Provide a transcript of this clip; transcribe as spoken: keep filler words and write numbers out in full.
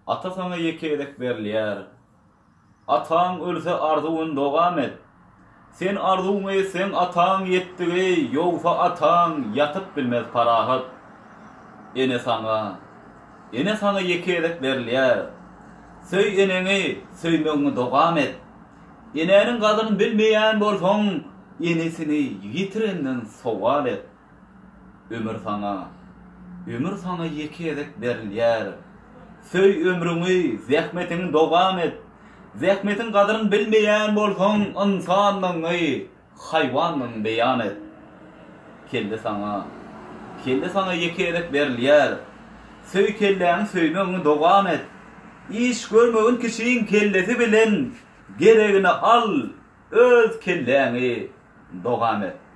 Ata sana ýeke edek berilýär. Ataň ölse arzuwyn dogam et. Sen arzuwny sen ataň ýetdigi, ýogsa ataň ýatyp bilmez parahat. Ene sana, ene sana ýeke edek berilýär. Söý eneni, söýmeňi dogam et. Eneniň gadyryny bilmeýän bolsaň, enesini ýitirenden sowal et. Ömür sana, ömür sana ýeke edek berilýär. Söý ömrüňi, zähmetiňi dogam et. Zähmetin gadyryny bilmeýän bolsaň, insanyňy, haýwanyň beýan et. Kelle sana, kelle sana ýeke edek berilýär. Söý kelläň söýmeňi dogam et. İş görmegin kişiň kellesi bilen geregini al, öz kelläňi dogam et.